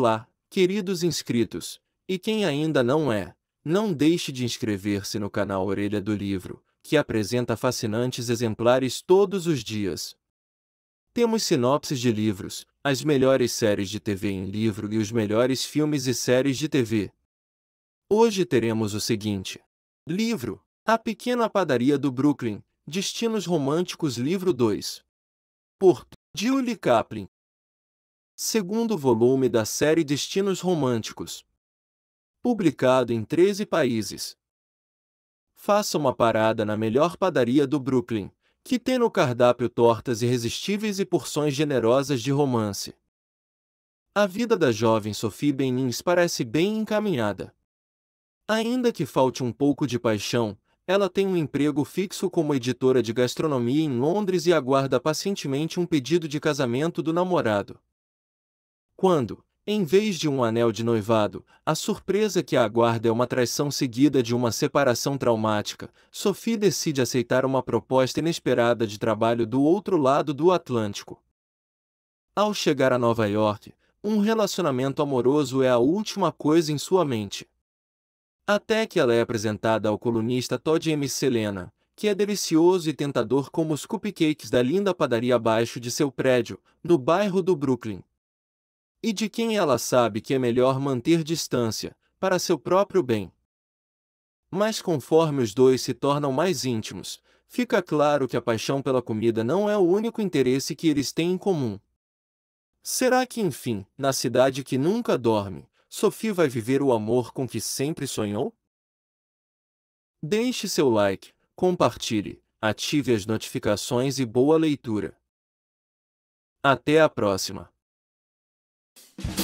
Olá, queridos inscritos, e quem ainda não é, não deixe de inscrever-se no canal Orelha do Livro, que apresenta fascinantes exemplares todos os dias. Temos sinopses de livros, as melhores séries de TV em livro e os melhores filmes e séries de TV. Hoje teremos o seguinte: livro, A Pequena Padaria do Brooklyn, Destinos Românticos Livro 2. Por Julie Kaplan. Segundo volume da série Destinos Românticos. Publicado em 13 países. Faça uma parada na melhor padaria do Brooklyn, que tem no cardápio tortas irresistíveis e porções generosas de romance. A vida da jovem Sophie Bennings parece bem encaminhada. Ainda que falte um pouco de paixão, ela tem um emprego fixo como editora de gastronomia em Londres e aguarda pacientemente um pedido de casamento do namorado. Quando, em vez de um anel de noivado, a surpresa que a aguarda é uma traição seguida de uma separação traumática, Sophie decide aceitar uma proposta inesperada de trabalho do outro lado do Atlântico. Ao chegar a Nova York, um relacionamento amoroso é a última coisa em sua mente. Até que ela é apresentada ao colunista Todd M. Selena, que é delicioso e tentador como os cupcakes da linda padaria abaixo de seu prédio, no bairro do Brooklyn. E de quem ela sabe que é melhor manter distância, para seu próprio bem. Mas conforme os dois se tornam mais íntimos, fica claro que a paixão pela comida não é o único interesse que eles têm em comum. Será que enfim, na cidade que nunca dorme, Sophie vai viver o amor com que sempre sonhou? Deixe seu like, compartilhe, ative as notificações e boa leitura. Até a próxima!